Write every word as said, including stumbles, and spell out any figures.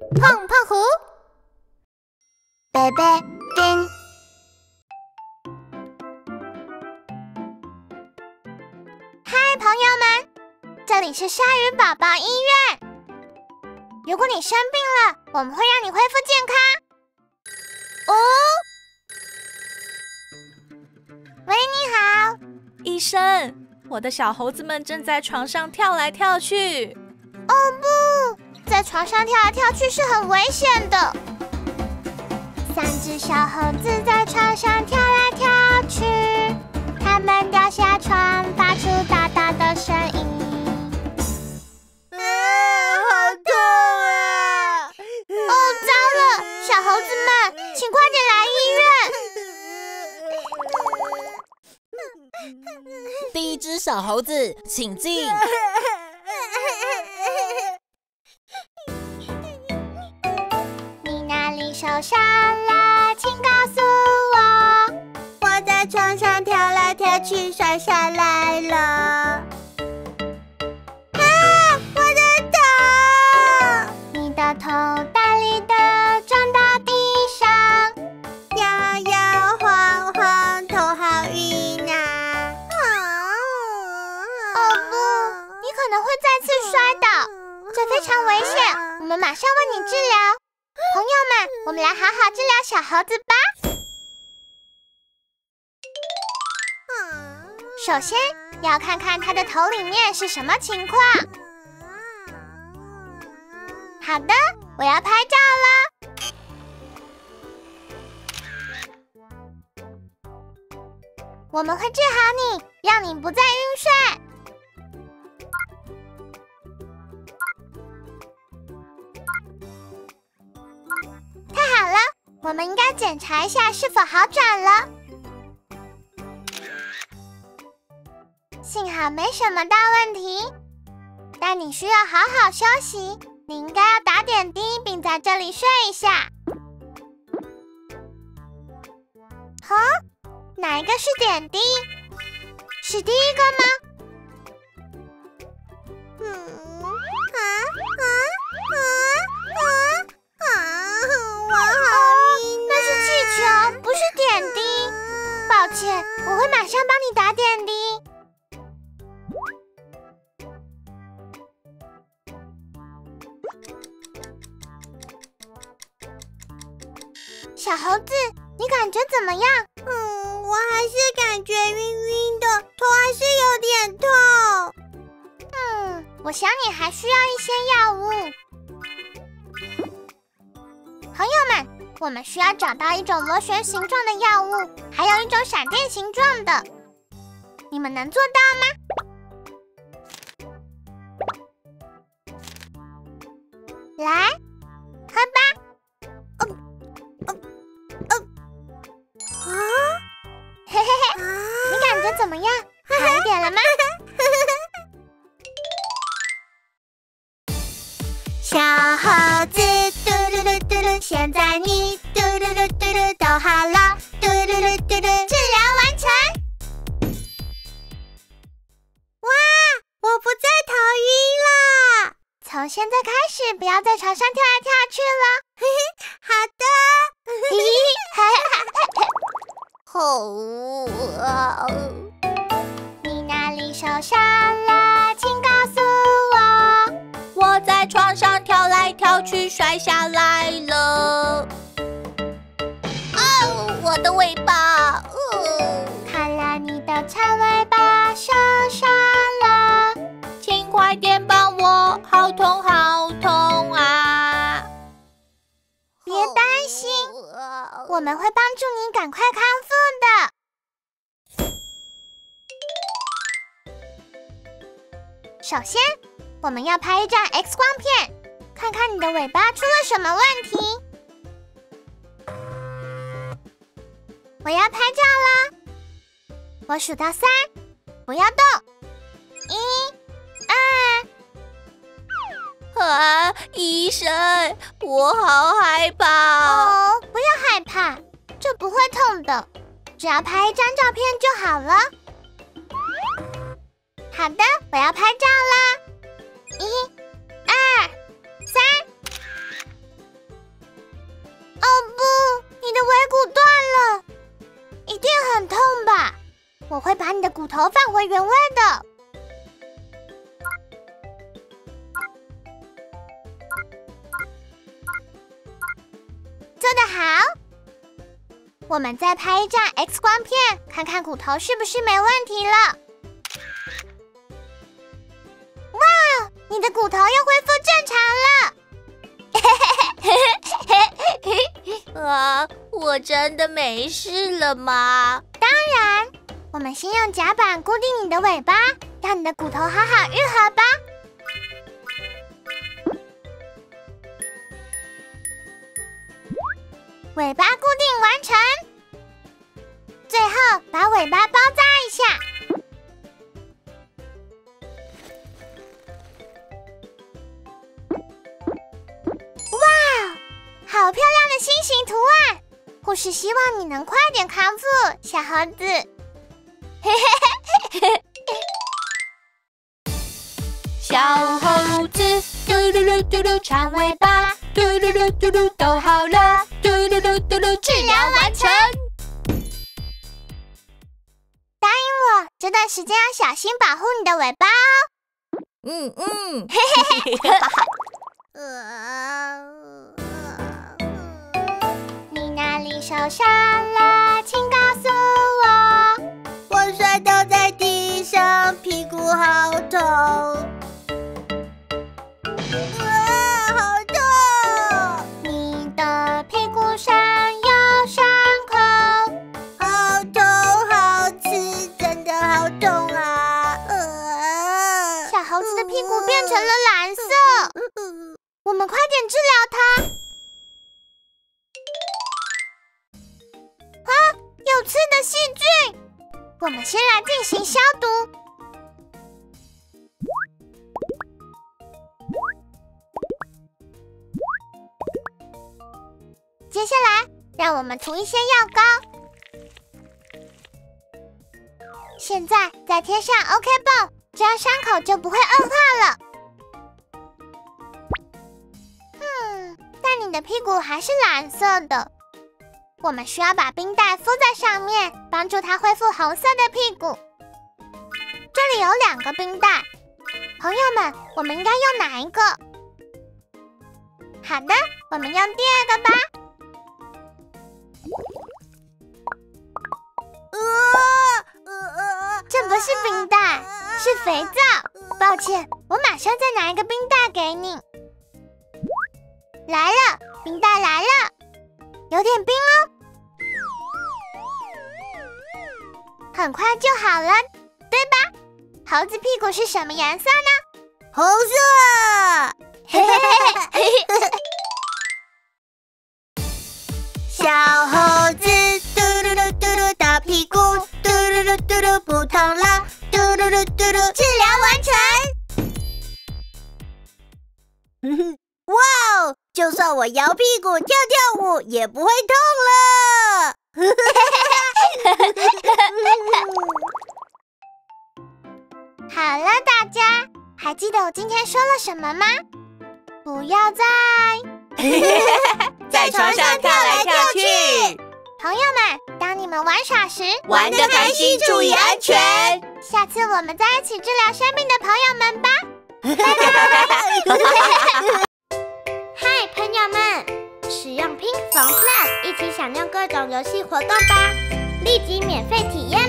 碰碰胡，贝贝丁。嗨，朋友们，这里是鲨鱼宝宝医院。如果你生病了，我们会让你恢复健康。哦，喂，你好， 医生，我的小猴子们正在床上跳来跳去。 哦不，在床上跳来跳去是很危险的。三只小猴子在床上跳来跳去，它们掉下床，发出哒哒的声音。啊，好痛啊！哦，糟了，小猴子们，请快点来医院。 第一只小猴子，请进。 你哪里受伤了？请告诉我。我在床上跳来跳去，摔下来了。啊，我的头！你的头大力的撞到地上，摇摇晃晃，头好晕啊！哦不，你可能会再次摔倒，这非常危险，我们马上为你治疗。朋友们，我们来好好治疗小猴子吧。首先要看看它的头里面是什么情况。好的，我要拍照了。我们会治好你，让你不再晕睡。太好了，我们应该检查一下是否好转了。幸好没什么大问题，但你需要好好休息。你应该要打点滴，并在这里睡一下。好，哪一个是点滴？是第一个吗？嗯，啊啊啊啊啊！我好晕啊！那是气球，不是点滴。抱歉，我会马上帮你打点滴。小猴子，你感觉怎么样？嗯，我还是感觉晕晕的，头还是有点痛。嗯，我想你还需要一些药物。朋友们，我们需要找到一种螺旋形状的药物，还有一种闪电形状的。你们能做到吗？来，喝吧。啊，嘿嘿嘿，你感觉怎么样？好一点了吗？小猴子嘟噜噜嘟噜，现在你嘟噜噜嘟噜都好了，嘟噜噜嘟噜，治疗完成。哇，我不再头晕了。从现在开始，不要在床上跳来跳去了。嘿嘿，好的。嘿嘿，哦，你哪里受伤了？请告诉我。 我在床上跳来跳去，摔下来了。 哦，我的尾巴！哦，看来你的长尾巴受伤了， 请快点帮我，好痛好痛啊！ 别担心，我们会帮助你赶快康复的。首先，我们要拍一张 X 光片，看看你的尾巴出了什么问题。我要拍照了，我数到三，不要动。一、二。 啊，医生，我好害怕哦！不要害怕，这不会痛的，只要拍一张照片就好了。好的，我要拍照啦！一、二、三。 头返回原位的。做得好！我们再拍一张 X 光片，看看骨头是不是没问题了。哇，你的骨头又恢复正常了！ 啊，我真的没事了吗？ 当然，我们先用夹板固定你的尾巴，让你的骨头好好愈合吧。尾巴固定完成，最后把尾巴包扎一下。哇，好漂亮的心形图案！护士希望你能快点康复，小猴子。 小猴子嘟噜噜嘟噜长尾巴，嘟噜噜嘟噜都好了，嘟噜噜嘟噜治疗完成。 答应我，这段时间要小心保护你的尾巴哦。 嗯嗯。 你哪里受伤了？请告诉我。 我摔倒在地上，屁股好痛。啊，好痛！ 你的屁股上有伤口， 好痛，好刺，真的好痛啊！呃、 小猴子的屁股变成了蓝色，我们快点治疗它。啊，有刺的细菌，我们先来进行消毒。接下来，让我们涂一些药膏。现在再贴上 OK 绷，这样伤口就不会恶化了。嗯，但你的屁股还是蓝色的，我们需要把冰袋敷在上面，帮助它恢复红色的屁股。这里有两个冰袋，朋友们，我们应该用哪一个？好的，我们用第二个吧。这不是冰袋，是肥皂。抱歉，我马上再拿一个冰袋给你。来了，冰袋来了，有点冰哦。很快就好了，对吧？猴子屁股是什么颜色呢？ 红色。小猴子嘟噜噜嘟噜大屁股，嘟噜噜嘟噜不痛了，嘟噜噜嘟噜治疗完成。哇哦！就算我摇屁股跳跳舞也不会痛了。 好了，大家还记得我今天说了什么吗？不要再在床上跳来跳去。 朋友们，当你们玩耍时， 玩得开心，注意安全。 下次我们再一起治疗生病的朋友们吧。拜拜。嗨，朋友们，使用 Pink Phone Plus 一起享用各种游戏活动吧，立即免费体验。